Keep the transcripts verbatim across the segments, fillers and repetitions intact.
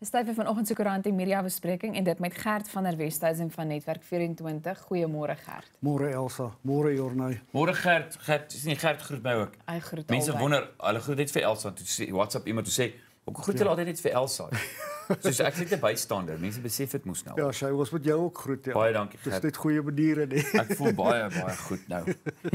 Dis tyd vir vanoggend se koerant en media bespreking en dit met Gert van der Westhuizen van Netwerk vyf en twintig. Goeiemôre Gert. Môre Elsa, môre Jornay. Môre Gert, Gert, is nie Gert groet my ook. Hy groet Mense albei. wonder, hulle groet net vir Elsa, toe sê WhatsApp iemand toe sê, "Ook groet hulle altyd net vir Elsa." Soos ek net 'n bystander, mense besef dit moes nou. Ja, sy was met jou ook groet, ja. Baie dankie Dis Gert. net goeie maniere, nee. Ek voel baie baie goed nou.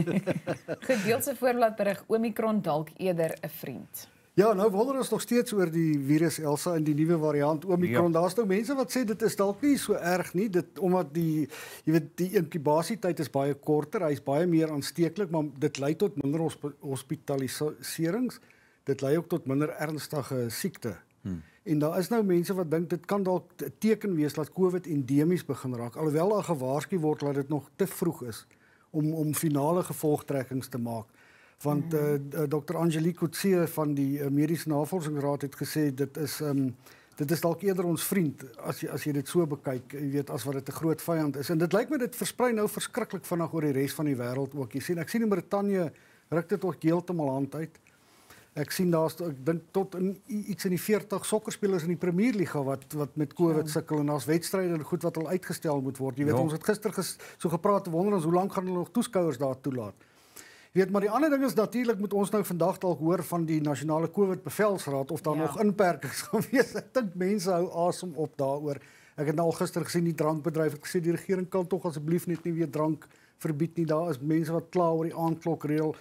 Gedeelde voorblad berig Omicron dalk eerder 'n vriend. Ja, nou wonder ons nog steeds oor die virus Elsa en die nuwe variant Omicron. Ja. Daar's nou mense wat sê dit is dalk nie so erg nie, dit omdat die jy weet die inkubasietyd is baie korter, hy's baie meer aansteeklik, maar dit lei tot minder hosp hospitaliserings. Dit lei ook tot minder ernstige siekte. Hmm. En daar is nou mense wat dink dit kan dalk 'n teken wees dat COVID endemies begin raak, alhoewel daar gewaarsku word dat dit nog te vroeg is om om finale gevolgtrekkings te maak. Want uh, dokter Angelique Coetzee van die uh, Mediese Navorsingsraad het gesê dit is um, dit is dalk eerder ons vriend as jy as jy dit so bekyk, jy weet, as wat dit 'n groot vyand is. En dit lyk my dit versprei nou verskriklik vinnig oor die res van die wêreld ook. Jy sien, ek sien in Brittanje ruk dit ook heeltemal hand uit. Ek sien daar's ek dink tot in iets in die veertig sokkerspelers in die Premierliga wat wat met COVID sukkel en daar's wedstryde en goed wat al uitgestel moet word. Jy weet, Ja. ons het gister ges, so gepraat, wonder ons hoe lank gaan hulle nog toeskouers daar toelaat. Jy weet, maar die ander ding is natuurlik moet ons nou vandag dalk hoor van die nasionale COVID bevelsraad of daar Ja. nog inperkings gaan wees. Ek dink mense hou asem op daaroor. Ek het nou al gister gesien die drankbedryf het gesê die regering kan tog asseblief net nie weer drank verbied nie. Daar is mense wat kla oor die aandklokreël.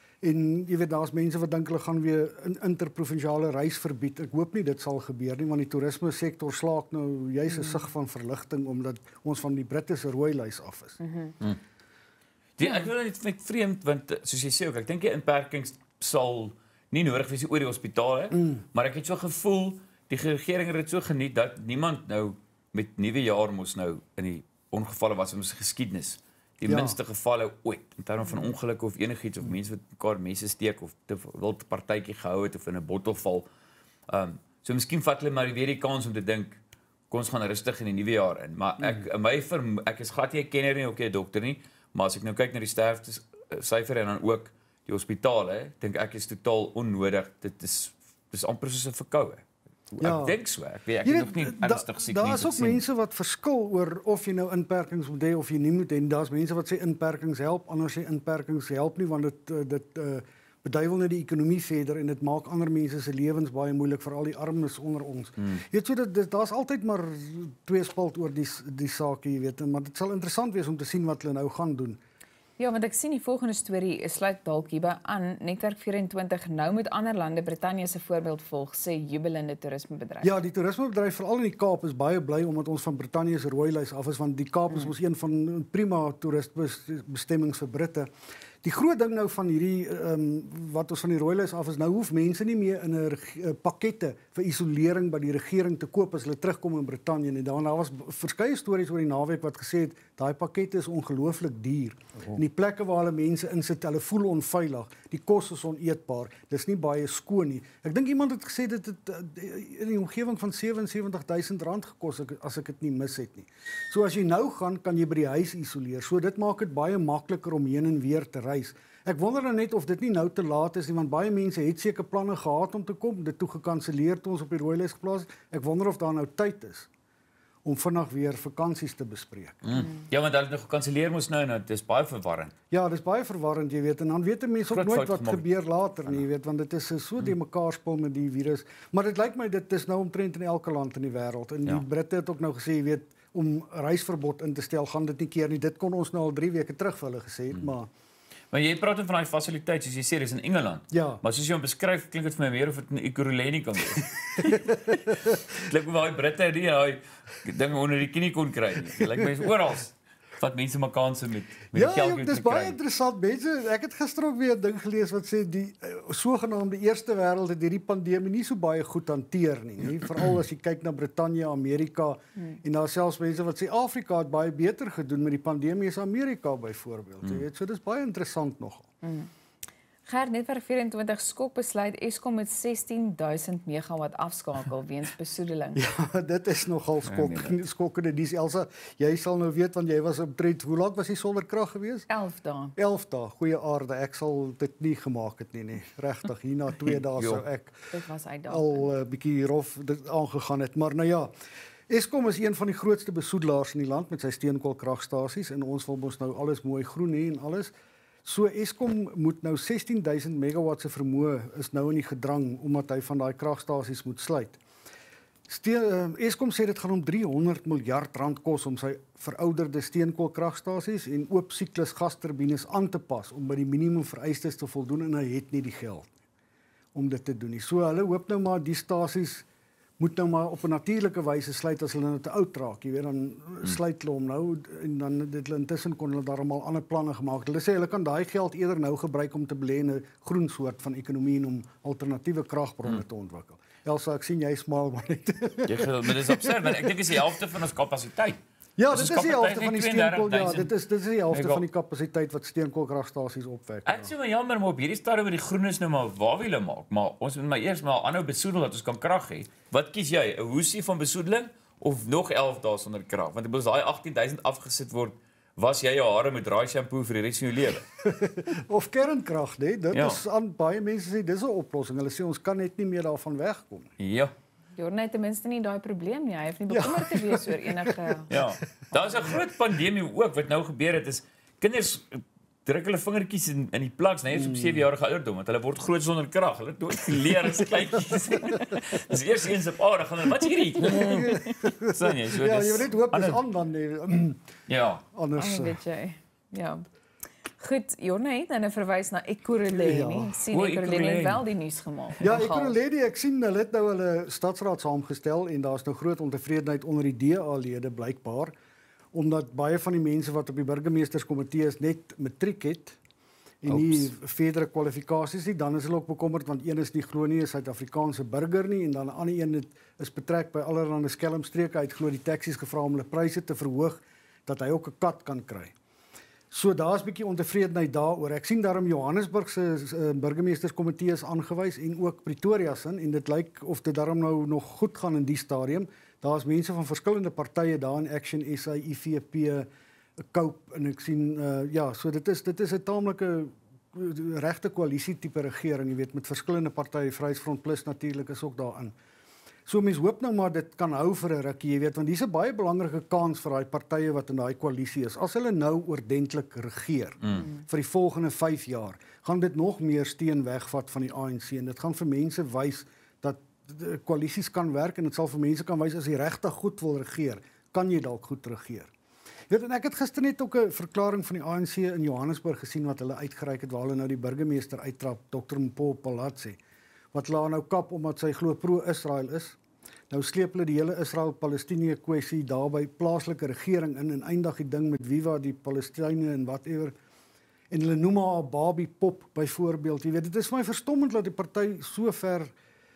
En jy weet, daar's mense wat dink hulle gaan weer 'n interprovinsiale reis verbied. Ek hoop nie dit sal gebeur nie, want die toerisme sektor slaak nou juis 'n sig van verligting omdat ons van die Britte se rooi lys af is. Mm-hmm. Mm. Die, ek wil net net vreemd want soos jy sê ook, ek dink die inperkings sal nie nodig wees oor die hospitale, mm. maar ek het so gevoel die regering het dit so geniet dat niemand nou met nuwe jaar mos nou in die ongevalle was in ons geskiedenis. Die Ja. minste gevalle ooit in terme van ongelukke of enigiets of mense wat mekaar messe steek of te wild partytjie gehou het of in 'n bottel val. Um so miskien vat hulle maar weer die kans om te dink kom ons gaan rustig in die nuwe jaar in. Maar ek my verm, ek is glad nie 'n kenner nie, ook nie 'n dokter nie, maar as ek nou kyk na die sterftes syfer en dan ook die hospitale, dink ek is totaal onnodig. Dit is dis amper soos 'n verkoue. Ja. Ek dink so. Ek weet ek Jy het weet, nog nie da- ernstig siek Daar mense is ook gesien. mense wat verskil oor of jy nou inperkings moet hê of jy nie moet hê. Daar's mense wat sê inperkings help, ander sê inperkings help nie want dit uh, dit uh, beduiwel net die ekonomie verder en dit maak ander mense se lewens baie moeilik, veral die armes onder ons. Hmm. Jy weet so dat dit daar's altyd maar twee spalt oor die die saak, jy weet, maar dit sal interessant wees om te sien wat hulle nou gaan doen. Ja, want ek sien die volgende storie sluit dalk hierby aan. Netwerk vyf en twintig nou met ander lande Brittanje se voorbeeld volg, sê jubelende toerismebedryf. Ja, die toerismebedryf veral in die Kaap is baie bly omdat ons van Brittanje se rooi lys af is, want die Kaap is mos een van prima toeristbestemmings vir Britte. Die groot ding nou van hierdie um, wat ons van die rooi lys af is, nou hoef mense nie meer in 'n uh, pakkette vir isolering by die regering te koop as hulle terugkom in Brittanje nie. Daar daar was verskeie stories oor die naweek wat gesê het daai pakkette is ongelooflik duur. Oh. En die plekke waar hulle mense insit, hulle voel onveilig. Die kos is oneetbaar. Dis nie baie skoon nie. Ek dink iemand het gesê dit het uh, in die omgewing van sewe en sewentig duisend rand gekos as ek dit nie mis het nie. So as jy nou gaan, kan jy by die huis isoleer. So dit maak dit baie makliker om heen en weer te reis. Ek wonder nou net of dit nie nou te laat is nie, want baie mense het seker planne gehad om te kom, dit toe gekanselleer toe ons op die rooi lys geplaas het. Ek wonder of daar nou tyd is om vinnig weer vakansies te bespreek. Mm. Ja, want hulle het nog gekanselleer moes nou, nou, dit is baie verwarrend. Ja, dis baie verwarrend, jy weet, en dan weet 'n mens ook Groot nooit fout wat gemaak. gebeur later nie, jy weet, want dit is so de mekaar spul met die virus. Maar dit lyk my dit is nou omtrent in elke land in die wêreld. En die Ja. Britte het ook nou gesê, jy weet, om reisverbod in te stel, gaan dit nie keer nie. Dit kon ons nou al drie weke terug vir hulle gesê het, mm. maar Maar jy praat van daai fasiliteit, soos jy sê, dis in Engeland. ja. Maar soos jy hom beskryf, klink dit vir my meer of dit in Ekurhuleni kan wees. Klink of daai Britte nie daai ding onder die knie kon kry nie. Dit lyk my is oral. Vat mense maar kanse met met Ja, die geld jong, wat dis hulle baie kry. interessant. Mense, ek het gister ook weer 'n ding gelees wat sê die uh, sogenaamde eerste wêreld het hierdie pandemie nie so baie goed hanteer nie, nie? Veral as jy kyk na Brittanje, Amerika hmm. en daar selfs mense wat sê Afrika het baie beter gedoen met die pandemie as Amerika byvoorbeeld. Hmm. Jy weet, so dis baie interessant nogal. Mm. Gert, Netwerk vyf en twintig skok besluit Eskom met sestien duisend megawatt afskakel weens besoedeling. Ja, dit is nogal skok, skokkende nuus. Elsa, jy sal nou weet want jy was omtrent, hoe lank was jy sonder krag gewees? elf dae. elf dae, goeie aarde. Ek sal dit nie gemaak het nie nie. Regtig, hier na twee dae sou ek Dit was uitdagend. al 'n uh, bietjie rof dit aangegaan het. Maar nou ja, Eskom is een van die grootste besoedelaars in die land met sy steenkoolkragstasies en ons wil mos nou alles mooi groen hê en alles. So Eskom moet nou sestien duisend megawatt se vermoë is nou in die gedrang omdat hy van daai kragstasies moet sluit. Steen, uh, Eskom sê dit gaan om drie honderd miljard rand kos om sy verouderde steenkoolkragstasies en oop siklus gasturbines aan te pas om by die minimum vereistes te voldoen en hy het nie die geld om dit te doen nie. So hulle hoop nou maar die stasies moet nou maar op 'n natuurlike wyse sluit as hulle nou te oud raak. Jy weet dan sluit hulle hom nou en dan dit intussen kon hulle daarom al ander planne gemaak het. Hulle sê hulle kan daai geld eerder nou gebruik om te belê in 'n groen soort van ekonomie en om alternatiewe kragbronne hmm. te ontwikkel. Elsa, ek sien jy smaal maar net. Jy gee, maar dis absurd, want ek dink dis die helfte van ons kapasiteit. Ja, dit is die helfte van die steenkool, ja, dit is dit is die helfte van die kapasiteit wat steenkoolkragstasies opwek. Ek sê maar jammer, maar op hierdie stadium met die groenes nou maar waar wil hulle maak, maar ons moet maar eers maar aanhou besoedel dat ons kan krag hê. Wat kies jy, 'n hoesie van besoedeling of nog elf dae sonder krag? Want as daai agttien duisend afgesit word, was jy jou hare met draai shampoo vir die res van jou lewe. Of kernkrag, nee, dit ja. is aan baie mense sê dis 'n oplossing. Hulle sê ons kan net nie meer daarvan wegkom nie. Ja. Jorne het ten minste nie daai probleem nie. Hy hoef nie bekommerd ja. te wees oor enige. Ja. Daar's 'n groot pandemie ook wat nou gebeur het is kinders druk hulle vingertjies in in die plaks, net op sewe jarige ouderdom, want hulle word groot sonder krag. Hulle het nooit geleer as kleintjies. Dis eers eens op aarde gaan hulle, wat is hierdie? Sien jy, so ja, dis. Jy weet hoop dis aan dan nie. Ja. Anders. Oh, weet jy. Ja. Goed, Jorne het nou verwys na Ekurhuleni. Ja. Sien Ekurhuleni het wel die nuus gemaak. Ja, Ekurhuleni, ek sien hulle het nou hulle stadsraad saamgestel en daar's nou groot ontevredenheid onder die D A-lede blykbaar omdat baie van die mense wat op die burgemeesterskomitee is net matriek het en nie verdere kwalifikasies nie, dan is hulle ook bekommerd want een is nie glo nie 'n Suid-Afrikaanse burger nie en dan 'n ander een het is betrek by allerlei skelmstreke. Hy het glo die taksies gevra om hulle pryse te verhoog dat hy ook 'n kat kan kry. So daar's 'n bietjie ontevredenheid daaroor. Ek sien daarom Johannesburg se uh, burgemeesterskomitee is aangewys en ook Pretoria se en dit lyk of dit daarom nou nog goed gaan in die stadium. Daar's mense van verskillende partye daar in Action S A, I V P, Cope en ek sien uh, ja, so dit is dit is 'n taamlike regte koalisie tipe regering, jy weet, met verskillende partye, Vryheidsfront Plus natuurlik is ook daarin. So mense hoop nou maar dit kan hou vir 'n rukkie, jy weet, want dis 'n baie belangrike kans vir daai partye wat in daai koalisie is. As hulle nou oordentlik regeer mm. vir die volgende vyf jaar, gaan dit nog meer steen wegvat van die A N C en dit gaan vir mense wys dat koalisies kan werk en dit sal vir mense kan wys as jy regtig goed wil regeer, kan jy dalk goed regeer. Jy weet, en ek het gister net ook 'n verklaring van die A N C in Johannesburg gesien wat hulle uitgereik het waar hulle nou die burgemeester uittrap, Dokter Mpho Phalatse, wat laat nou kap omdat sy glo pro-Israel is. Nou sleep hulle die hele Israel-Palestinië kwessie daar by plaaslike regering in en eindig die ding met Viva die Palestynë en whatever. En hulle noem haar 'n Barbie pop byvoorbeeld. Jy weet, dit is vir my verstommend dat die party so ver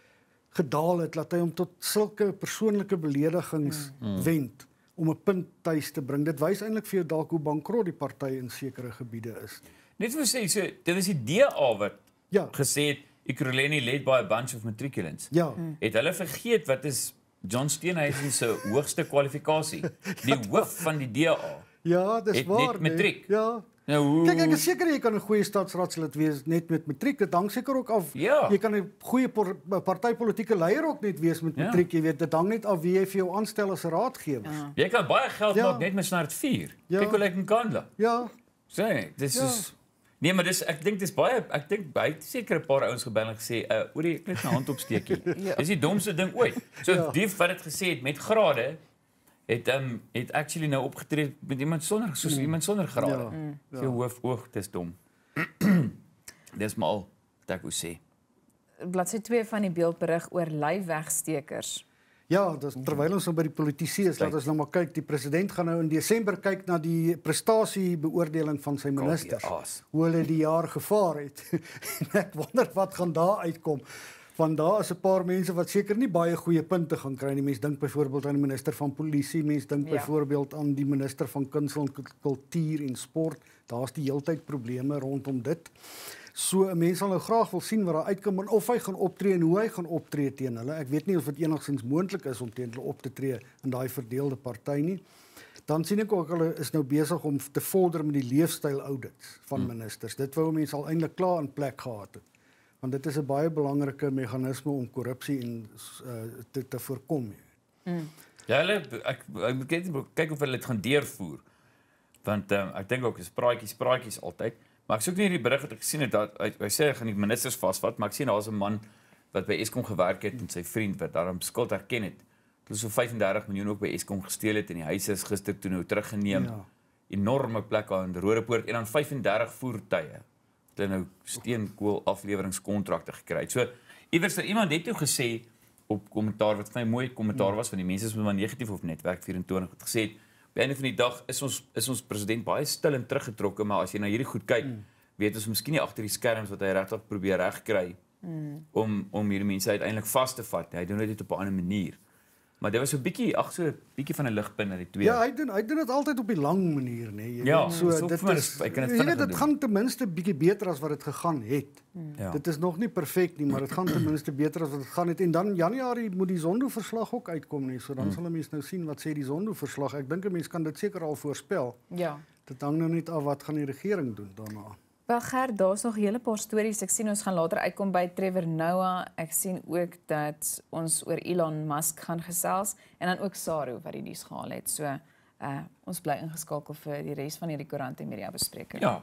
gedaal het dat hy hom tot sulke persoonlike beledigings mm. wend om 'n punt tuis te bring. Dit wys eintlik vir jou dalk hoe bankrot die party in sekere gebiede is. Net vir sê, so dit was die D A wat ja. gesê het Ekurhuleni led by a bunch of matriculants. Ja. Hmm. Het hulle vergeet wat is John Steenhuisen se hoogste kwalifikasie? Die hoof van die D A. Ja, dis waar. Net matriek. Nee. Ja. Nou, hoe... Kyk, ek is seker jy kan 'n goeie stadsraadslid wees net met matriek. Dit hang seker ook af. Ja. Jy kan 'n goeie partytetiese leier ook net wees met matriek, ja. Jy weet, dit hang net af wie jy vir jou aanstel as 'n raadgewer. Ja. Jy kan baie geld ja. maak net met snaart vier. Ja. Kyk hoe lyk in Kandla. Ja. Sê, dis ja. is nee, maar dis ek dink dis baie ek dink baie seker 'n paar ouens gebel en gesê, uh, oor die net 'n hand opsteekie. ja. Dis die domste ding ooit. So ja. die wat dit gesê het met grade het um, het actually nou opgetree met iemand sonder soos mm. iemand sonder grade. Ja. Mm. So ja. hoof oog, dis dom. Dis maar al wat ek wou sê. Bladsy twee van die beeld berig oor lywwegstekers. Ja, dis terwyl ons nou by die politici is, laat ons nou maar kyk, die president gaan nou in Desember kyk na die prestasiebeoordeling van sy ministers. Hoe hulle die jaar gevaar het. En ek wonder wat gaan daar uitkom. Want daar is 'n paar mense wat seker nie baie goeie punte gaan kry nie. Mense dink byvoorbeeld aan die minister van polisie, mense dink ja. byvoorbeeld aan die minister van kuns en kultuur en sport. Daar's die heeltyd probleme rondom dit. So 'n mens sal nou graag wil sien wat daar uitkom en of hy gaan optree en hoe hy gaan optree teen hulle. Ek weet nie of dit enigstens moontlik is om teen hulle op te tree in daai verdeelde party nie. Dan sien ek ook hulle is nou besig om te vorder met die leefstyl audits van hmm. ministers. Dit wou mense al eintlik klaar in plek gehad het. Want dit is 'n baie belangrike meganisme om korrupsie en uh, te te voorkom. Hmm. Ja, hulle ek ek moet kyk, kyk of hulle dit gaan deurvoer. Want um, ek dink ook is praatjies praatjies altyd. Maar ek soek nie hierdie berig wat ek gesien het dat hy, hy sê hy gaan die ministers vasvat, maar ek sien daar's 'n man wat by Eskom gewerk het en sy vriend wat daarom skuld erken het. Hulle so vyf-en-dertig miljoen ook by Eskom gesteel het en die huise is gister toe nou teruggeneem. Ja. Enorme plek aan die Rodepoort en dan vyf-en-dertig voertuie. Hulle nou steenkool afleweringskontrakte gekry het. So iewers iemand het toe gesê op kommentaar wat vir my mooi kommentaar was van die mense is maar negatief of Netwerk vyf en twintig het gesê het, op die einde van die dag is ons is ons president baie stil en teruggetrokke, maar as jy na hierdie goed kyk, mm. weet ons miskien nie agter die skerms wat hy regtig probeer regkry mm. om om hierdie mense uiteindelik vas te vat. Hy doen dit op 'n ander manier. Maar dit was so 'n bietjie, ag so 'n bietjie van 'n ligpunt na die twee. Ja, hy doen hy doen dit altyd op die lang manier, nê. Jy ja, weet so, so dit is ek kan dit jy weet dit doen. gaan ten minste bietjie beter as wat dit gegaan het. Hmm. Ja. Dit is nog nie perfek nie, maar dit gaan ten minste beter as wat dit gaan het. En dan Januarie moet die Zondo-verslag ook uitkom nie. So dan hmm. sal 'n mens nou sien wat sê die Zondo-verslag. Ek dink 'n mens kan dit seker al voorspel. Ja. Dit hang nou net af wat gaan die regering doen daarna. Wel Gert, daar's nog 'n hele paar stories. Ek sien ons gaan later uitkom by Trevor Noah. Ek sien ook dat ons oor Elon Musk gaan gesels en dan ook Saru wat die nuus gehaal het. So uh ons bly ingeskakel vir die res van hierdie koerant en media bespreking. Ja.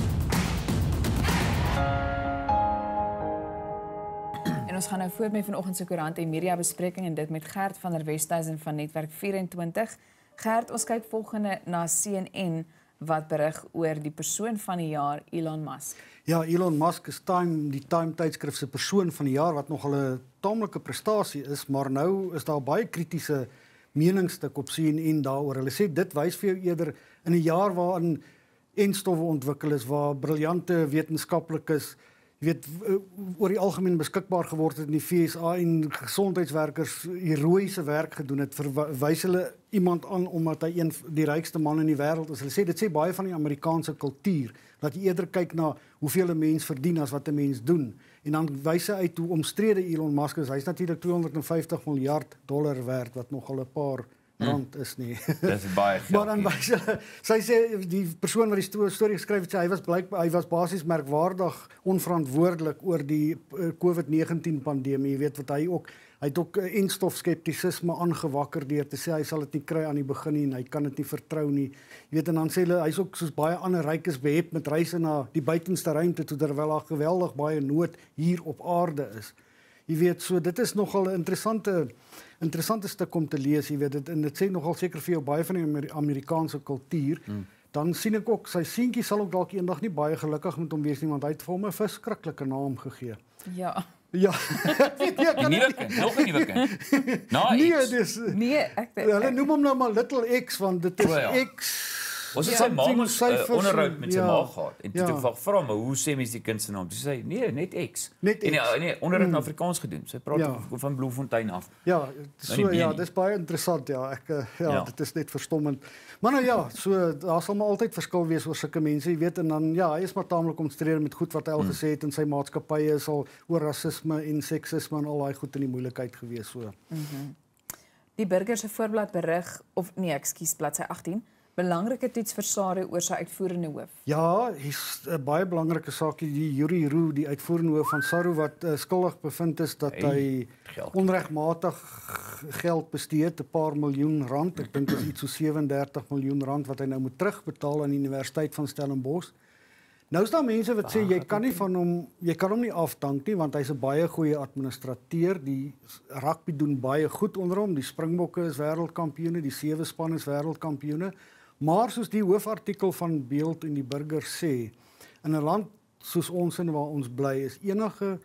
En ons gaan nou voort met vanoggend se koerant en media bespreking en dit met Gert van der Westhuizen van Netwerk vyf en twintig. Gert, ons kyk volgende na C N N wat berig oor die persoon van die jaar Elon Musk. Ja, Elon Musk is Time die Time tydskrif se persoon van die jaar wat nogal 'n taamlike prestasie is, maar nou is daar baie kritiese meningsstuk op C N N daaroor. Hulle sê dit wys vir jou eerder in 'n jaar waarin enstowwe ontwikkel is, waar briljante wetenskaplikes jy weet oor die algemeen beskikbaar geword het in die V S A en gesondheidswerkers heroïese werk gedoen het, verwys hulle iemand aan omdat hy een die rykste man in die wêreld is. Hulle sê dit sê baie van die Amerikaanse kultuur dat jy eerder kyk na hoeveel 'n mens verdien as wat 'n mens doen. En dan wys hy uit hoe omstrede Elon Musk is. Hy's natuurlik tweehonderd vyftig miljard dollar werd wat nogal 'n paar rand is nie. Dis baie geld. Maar dan wys hy, sy sê die persoon wat die sto storie geskryf het, sê hy was blyk hy was basies merkwaardig onverantwoordelik oor die COVID negentien pandemie. Jy weet wat hy ook hy het ook enstof skeptisisme aangewakker deur te sê hy sal dit nie kry aan die begin nie en hy kan dit nie vertrou nie. Jy weet en dan sê hulle hy's ook soos baie ander rykes behept met reise na die buitenste ruimte toe terwyl daar geweldig baie nood hier op aarde is. Jy weet so dit is nogal 'n interessante interessante stuk om te lees, jy weet dit en dit sê nogal seker vir jou baie van die Amer Amerikaanse kultuur. Hmm. Dan sien ek ook sy seentjie sal ook dalk eendag nie baie gelukkig met hom wees nie want hy het vir hom 'n verskriklike naam gegee. Ja. Ja. Weet jy, kan nuwe kind, nog 'n nuwe kind. Nice. Nee, dis Nee, ek hulle noem hom nou maar Little X want dit is oh, ja. X. Ons het sy ma ons uh, onderhoud met sy ja. ma gehad en toe ja. het ek vra maar hoe sê mens die kind se naam? Toe sê hy nee, net X. Net en X. nee, nee onderhoud in mm. Afrikaans gedoen. Sy praat ja. van, van Bloemfontein af. Ja, so ja, dis baie interessant ja. Ek uh, ja, ja, dit is net verstommend. Maar nou ja, so daar sal maar altyd verskil wees oor sulke mense, jy weet en dan ja, hy is maar taamlik omstrede met goed wat hy al mm. gesê het in sy maatskappye is al oor rasisme en seksisme en al daai goed in die moeilikheid gewees so. Mhm. Die Burger se voorblad berig of nee, ekskuus, bladsy agtien. Belangrike toets vir Saru oor sy uitvoerende hoof. Ja, hier's 'n baie belangrike saakie die Yuri Roo, die uitvoerende hoof van Saru wat uh, skuldig bevind is dat hey, hy geld. onregmatig geld bestee het, 'n paar miljoen rand. Ek dink dit is iets so sewe-en-dertig miljoen rand wat hy nou moet terugbetaal aan die Universiteit van Stellenbosch. Nou is daar mense wat sê jy kan nie van hom jy kan hom nie afdank nie want hy's 'n baie goeie administrateur. Die rugby doen baie goed onder hom. Die Springbokke is wêreldkampioene, die sewe span is wêreldkampioene. Maar soos die hoofartikel van Beeld en die Burger sê, in 'n land soos ons en waar ons bly is enige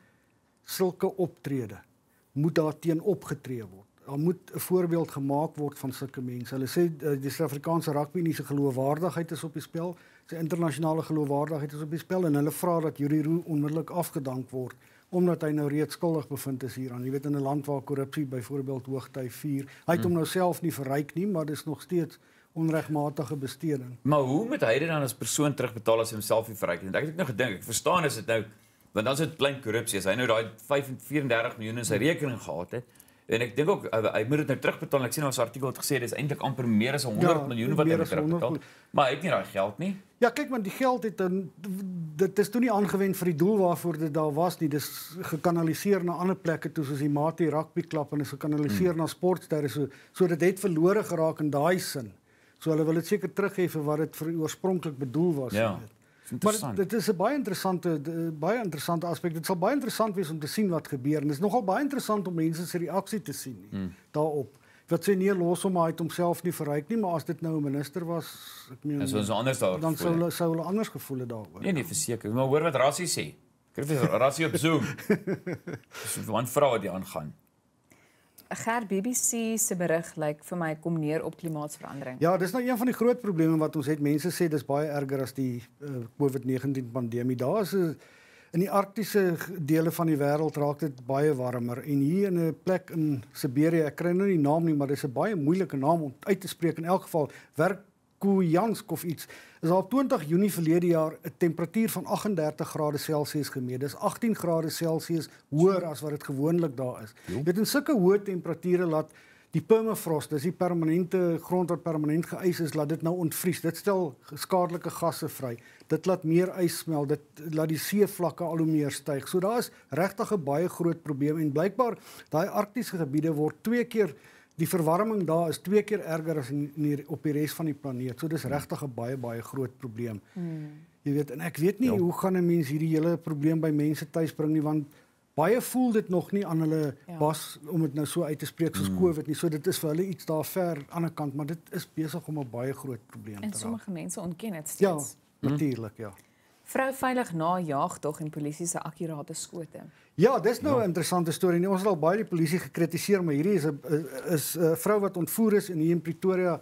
sulke optrede moet daar teen opgetree word. Daar moet 'n voorbeeld gemaak word van sulke mense. Hulle sê die Suid-Afrikaanse rugby nie se geloofwaardigheid is op die spel, sy internasionale geloofwaardigheid is op die spel en hulle vra dat Yuri Roo onmiddellik afgedank word omdat hy nou reeds skuldig bevind is hieraan. Jy weet in 'n land waar korrupsie byvoorbeeld hoogtyd vier. Hy het hom nou self nie verryk nie, maar dis nog steeds onregmatige besteding. Maar hoe moet hy dit dan as persoon terugbetaal as hy homself nie verryk nie? Ek het ook nog gedink, ek verstaan as dit nou, want dan is dit klein korrupsie, as hy nou daai vyf-vyf-en-dertig miljoen in sy rekening gehad het, en ek dink ook, hy, hy moet dit nou terugbetaal, en ek sien ons artikel het gesê, dit is eintlik amper meer as honderd Ja, miljoen wat hy meer moet as honderd terugbetaal, maar hy het nie daai geld nie. Ja, kyk maar, die geld het dan dit is toe nie aangewend vir die doel waarvoor dit daar was nie. Dis gekanaliseer na ander plekke toe soos die Mati rugby klub en is gekanaliseer hmm. na sportsterre so so dit het verlore geraak in daai sin. So hulle wil dit seker teruggee vir wat dit vir oorspronklik bedoel was. Ja. Maar dit is 'n baie interessante baie interessante aspek. Dit sal baie interessant wees om te sien wat gebeur en dit is nogal baie interessant om mense se reaksie te sien nie, hmm. daarop. Wat sê nee, los hom, hy het homself nie verryk nie, maar as dit nou 'n minister was, ek meen, so so anders daar dan sou hulle sou hulle anders gevoel het daaroor. Nee, nee, verseker. Maar hoor wat Rassie sê. Ek het Rassie op Zoom. Dis 'n vrou wat die aangaan. Gert, B B C se berig lyk vir my kom neer op klimaatsverandering. Ja, dis nou een van die groot probleme wat ons het. Mense sê dis baie erger as die uh, COVID negentien pandemie. Daar is 'n in die arktiese dele van die wêreld raak dit baie warmer en hier in 'n plek in Siberië, ek kry nou nie die naam nie, maar dis 'n baie moeilike naam om uit te spreek in elk geval, Verkhoyansk of iets. Is al op twintig Junie verlede jaar 'n temperatuur van agt en dertig grade Celsius gemeet. Dis agttien grade Celsius hoër as wat dit gewoonlik daar is. Jy weet in sulke hoë temperature laat die permafrost, dis die permanente grond wat permanent geys is, laat dit nou ontvries. Dit stel skadelike gasse vry. Dit laat meer ys smelt, dit laat die seevlakke al hoe meer styg. So daar is regtig 'n baie groot probleem en blykbaar daai arktiese gebiede word twee keer die verwarming daar is twee keer erger as in, in die, op die res van die planeet. So dis regtig 'n baie baie groot probleem. Hmm. Jy weet, en ek weet nie ja. hoe gaan 'n mens hierdie hele probleem by mense tuis bring nie, want baie voel dit nog nie aan hulle ja. bas om dit nou so uit te spreek soos mm. COVID nie. So dit is vir hulle iets daar ver aan die ander kant, maar dit is besig om 'n baie groot probleem en te raak. En sommige mense ontken dit steeds. Ja, natuurlik, ja. Vrou veilig na jaagtog en polisie se akkurate skote. Ja, dis nou 'n ja. interessante storie. Ons het al baie die polisie gekritiseer, maar hierdie is 'n is 'n vrou wat ontvoer is en hier in Pretoria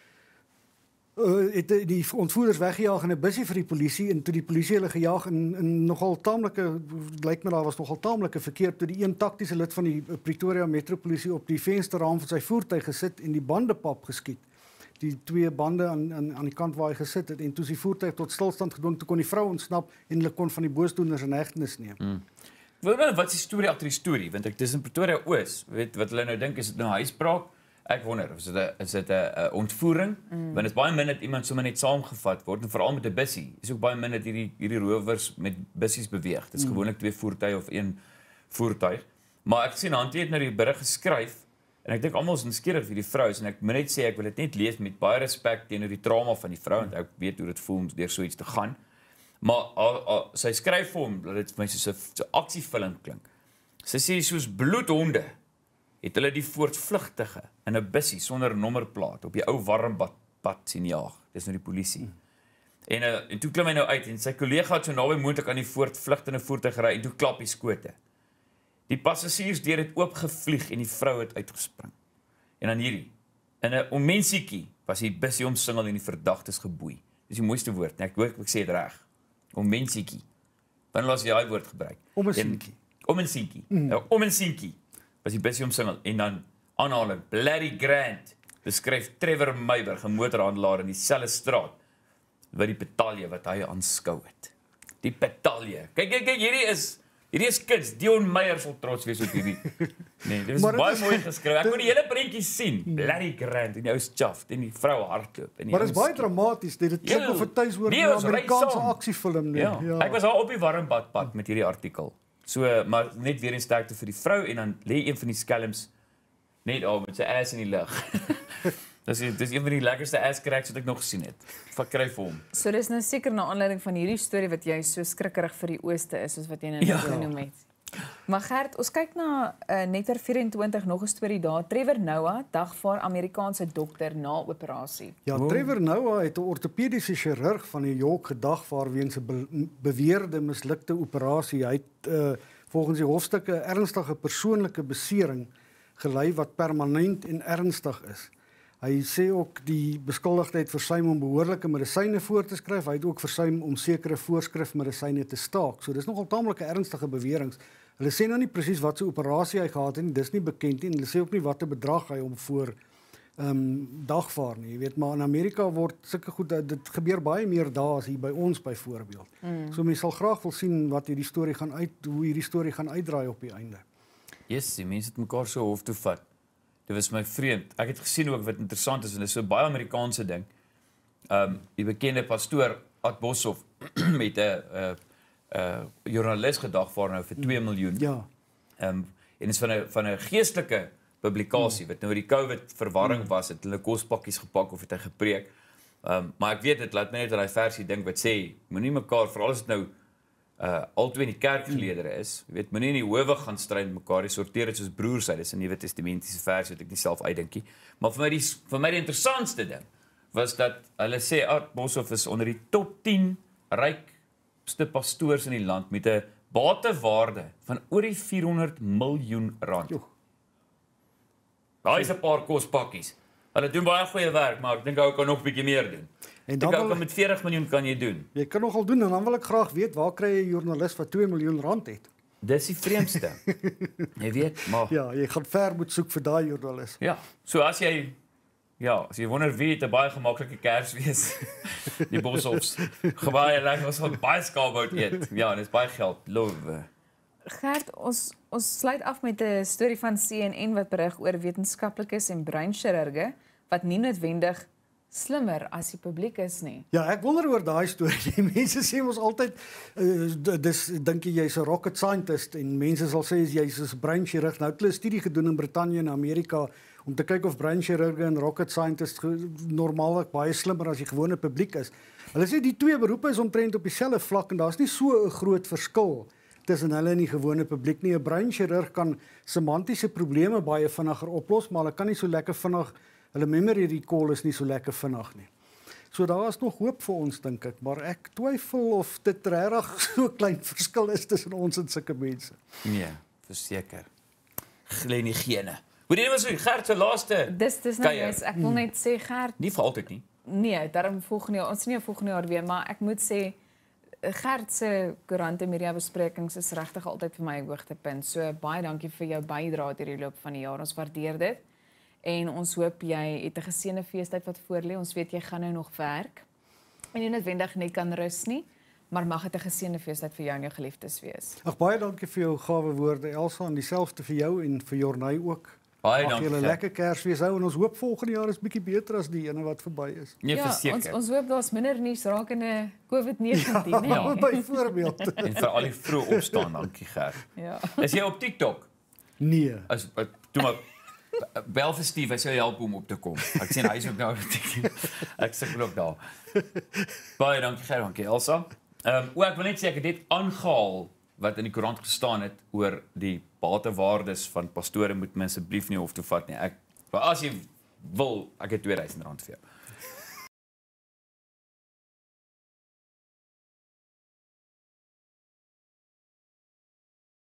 Uh, het die ontvoerders weggejaag in 'n bussie vir die polisie en toe die polisie hulle gejaag in, in nogal taamlike lyk my daar was nogal taamlike verkeer toe die een taktiese lid van die Pretoria Metropolisie op die vensterraam van sy voertuig gesit en die bandepap geskiet. Die twee bande aan aan aan die kant waar hy gesit het en toe sy voertuig tot stilstand gedwing toe kon die vrou ontsnap en hulle kon van die boosdoeners in hegtenis neem. Mm. Wel, wat is die storie agter die storie? Want ek dis in Pretoria Oos, weet wat hulle nou dink is dit nou huisbraak? Ek wonder of is dit 'n is dit 'n ontvoering? Mm. Want dit is baie min dat iemand sommer net saamgevat word en veral met 'n bussie. Is ook baie min dat hierdie hierdie rowers met bussies beweeg. Dit is mm. gewoonlik twee voertuie of een voertuig. Maar ek sien Hantie het nou die berig geskryf en ek dink almal is nuuskierig vir die vrou en ek moet net sê ek wil dit net lees met baie respek teenoor die trauma van die vrou want ek weet hoe dit voel om deur so iets te gaan. Maar a, a, sy skryf vir hom dat dit vir my soos 'n so aksiefilm klink. Sy sê soos bloedhonde het hulle die voortvlugtige in 'n bussie sonder nommerplaat op die ou warmbad pad sien jaag. Dis nou die polisie. Hmm. En uh, en toe klim hy nou uit en sy kollega het so naby moontlik aan die voortvlugtende voertuig gery en toe klap die skote. Die passasiersdeur het oopgevlieg en die vrou het uitgespring. En dan hierdie. In 'n onmensiekie was die bussie omsingel en die verdagtes geboei. Dis die mooiste woord. Ek hoop ek sê dit reg. Onmensiekie. Wanneer laas jy daai woord gebruik? Omensiekie. Omensiekie. Mm. Nou, omensiekie. Was die bussie omsingel en dan aanhaling Bloody Grant beskryf Trevor Meyburg 'n motorhandelaar in dieselfde straat wat die betalje wat hy aanskou het. Die betalje. Kyk kyk kyk hierdie is hierdie is kuns. Dion Meyer sal trots wees op hierdie. Nee, dit is baie mooi geskryf. Ek kon die hele prentjie sien. Bloody Grant en die ou chaff en die vrou hardloop en die Maar dit is baie dramaties. Dit klink of 'n tuishoor nee, 'n Amerikaanse aksiefilm nie. Ja. ja. Ek was daar op die warmbadpad met hierdie artikel. So, maar net weer 'n sterkte vir die vrou en dan lê een van die skelms net al met sy ass in die lug. dis dis een van die lekkerste ass cracks wat ek nog gesien het. Vat kry vir hom. So dis nou seker na aanleiding van hierdie storie wat jy so skrikkerig vir die ooste is soos wat jy nou ja. genoem het. Maar Gert, ons kyk na uh, Netter vyf-en-twintig nog 'n storie daar. Trevor Noah dagvaar Amerikaanse dokter na operasie. Ja, Trevor Noah het 'n ortopediese chirurg van New York gedagvaar weens 'n be beweerde mislukte operasie. Hy het uh, volgens die hofstukke 'n ernstige persoonlike besering gelei wat permanent en ernstig is. Hy sê ook die beskuldigde het versuim om behoorlike medisyne voor te skryf. Hy het ook versuim om sekere voorskrifmedisyne te staak. So dis nogal taamlike ernstige beweringe. Hulle sê nou nie presies wat so operasie hy gehad het nie, dis nie bekend nie. En hulle sê ook nie watter bedrag hy hom voor ehm um, dagvaar nie. Jy weet, maar in Amerika word sulke goed, dit gebeur baie meer daar as hier by ons byvoorbeeld. Mm. So mense sal graag wil sien wat hierdie storie gaan uit, hoe hierdie storie gaan uitdraai op die einde. Yes, die mense het mekaar so hof toe vat. Dit was my vreemd. Ek het gesien ook wat interessant is, en dit is so baie Amerikaanse ding. Ehm um, die bekende pastoor Ad Boshoff met 'n 'n 'n joernalis gedagvaar nou vir twee miljoen. Ja. Ehm um, en dit is van 'n van 'n geestelike publikasie wat nou die COVID verwarring was, het hulle kospakkies gepak of het hy gepreek. Ehm um, maar ek weet dit laat my net aan daai versie dink wat sê moenie mekaar veral as dit nou uh albei in die kerkgeleedere is. Jy weet moenie in die howe gaan stry met mekaar, jy sorteer dit soos broers uit. Dis 'n Nuwe Testamentiese versie wat ek nie self uitdink nie. Maar vir my die vir my die interessantste ding was dat hulle sê Ad Boshoff is onder die top tien rykste pastoors in die land met 'n batewaarde van oor die vierhonderd miljoen rand. Jo. Daar is 'n paar kospakkies. Hulle doen baie goeie werk, maar ek dink ou kan nog 'n bietjie meer doen. En dan wil, met veertig miljoen kan jy doen. Jy kan nogal doen en dan wil ek graag weet waar kry jy 'n joernalis wat twee miljoen rand het? Dis die vreemdste. Jy weet, maar ja, jy gaan ver moet soek vir daai joernalis. Ja, so as jy ja, as jy wonder wie het 'n baie gemaklike Kersfees. Die Boshoffs. Baie lekker, ons gaan baie skaapbout eet. Ja, en dis baie geld. Love. Gert, ons ons sluit af met 'n storie van C N N wat berig oor wetenskaplikes en breinchirurge wat nie noodwendig slimmer as die publiek is nie. Ja, ek wonder oor daai storie. Die mense sê ons altyd uh, dis dink jy jy's 'n rocket scientist en mense sal sê jy's 'n breinchirurg. Nou het hulle 'n studie gedoen in Brittanje en Amerika om te kyk of breinchirurge en rocket scientists normaalweg baie slimmer as die gewone publiek is. Hulle sê die twee beroepe is omtrent op dieselfde vlak en daar's nie so 'n groot verskil tussen hulle en die gewone publiek nie. 'n Breinchirurg kan semantiese probleme baie vinniger oplos, maar hulle kan nie so lekker vinnig, hulle memory recall is nie so lekker vinnig nie. So daar is nog hoop vir ons dink ek, maar ek twyfel of dit regtig so klein verskil is tussen ons en sulke mense. Nee, verseker. Glee nie gene. Hoe dit was so Gert se laaste. Dis dis nou is ek wil net sê Gert. Nie vir altyd nie. Nee, daarom volgende jaar, ons nie volgende jaar weer, maar ek moet sê Gert se koerante media besprekings is regtig altyd vir my 'n hoogtepunt. So baie dankie vir jou bydrae deur die loop van die jaar. Ons waardeer dit. En ons hoop jy het 'n geseënde feestyd wat voorlê. Ons weet jy gaan nou nog werk. En nie noodwendig net kan rus nie, maar mag dit 'n geseënde feestyd vir jou en jou geliefdes wees. Ag baie dankie vir jou gawe woorde Elsa en dieselfde vir jou en vir Jornay ook. Baie Mag dankie. Mag julle lekker Kersfees hou en ons hoop volgende jaar is bietjie beter as die ene wat verby is. Nee, ja, verseker. Ons ons hoop daar's minder nuus rakende COVID negentien, nee. Ja, byvoorbeeld. En vir al die vroeg opstaan, dankie Gert. Ja. Is jy op TikTok? Nee. As toe maar bel vir Steve, hy sou help om op te kom. Ek sien hy is ook nou op TikTok. Ek sê ook daar. Baie dankie Gert, dankie Elsa. Ehm um, o ek wil net sê ek het dit aangehaal wat in die koerant gestaan het oor die batewaardes van pastore moet mense asseblief nie hof toe vat nie. Ek maar as jy wil, ek het twee duisend rand vir jou.